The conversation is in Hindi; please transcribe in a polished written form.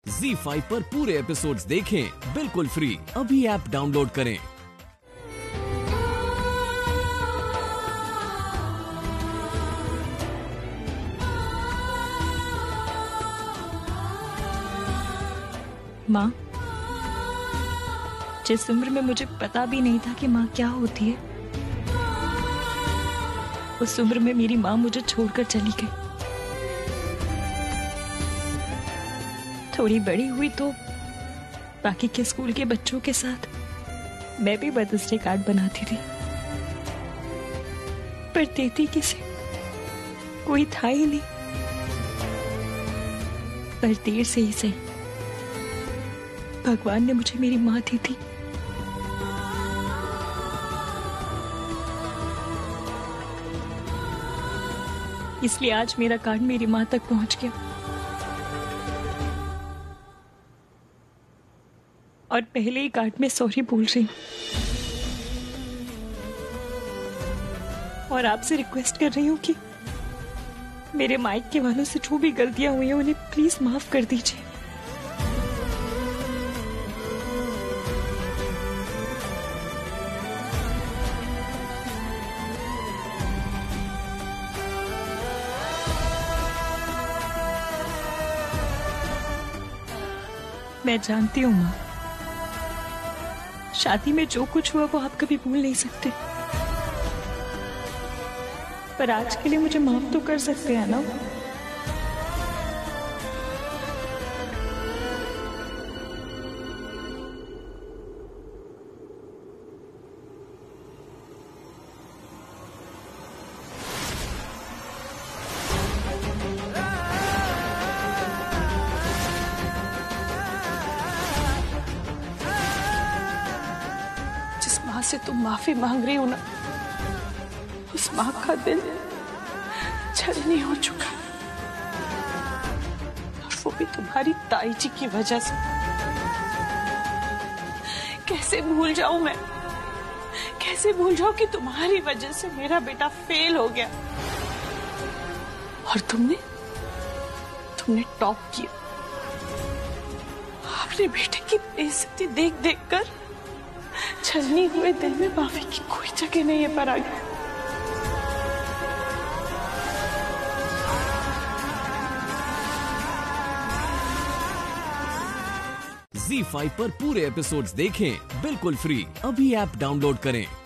ZEE5 पर पूरे एपिसोड्स देखें बिल्कुल फ्री। अभी ऐप डाउनलोड करें। माँ, जिस उम्र में मुझे पता भी नहीं था कि माँ क्या होती है, उस उम्र में मेरी माँ मुझे छोड़कर चली गई। थोड़ी बड़ी हुई तो बाकी के स्कूल के बच्चों के साथ मैं भी मदर्स डे कार्ड बनाती थी, पर देती किसे कोई था ही नहीं। पर देर से ही सही भगवान ने मुझे मेरी माँ दी थी। इसलिए आज मेरा कार्ड मेरी माँ तक पहुंच गया। और पहले ही कार्ड में सॉरी बोल रही हूं और आपसे रिक्वेस्ट कर रही हूं कि मेरे मायके वालों से जो भी गलतियां हुई हैं उन्हें प्लीज माफ कर दीजिए। मैं जानती हूँ माँ, शादी में जो कुछ हुआ वो आप कभी भूल नहीं सकते, पर आज के लिए मुझे माफ तो कर सकते हैं ना। माँ से तुम माफी मांग रही हो ना, उस माँ का दिल छलनी हो चुका, और वो भी तुम्हारी ताई जी की वजह से। कैसे भूल जाऊं मैं, कैसे भूल जाऊं कि तुम्हारी वजह से मेरा बेटा फेल हो गया और तुमने टॉप किया। अपने बेटे की बेइज्जती देख देख कर छलनी हुए दिल में माफी की कोई जगह नहीं है पराग। ZEE5 पर पूरे एपिसोड्स देखें बिल्कुल फ्री। अभी ऐप डाउनलोड करें।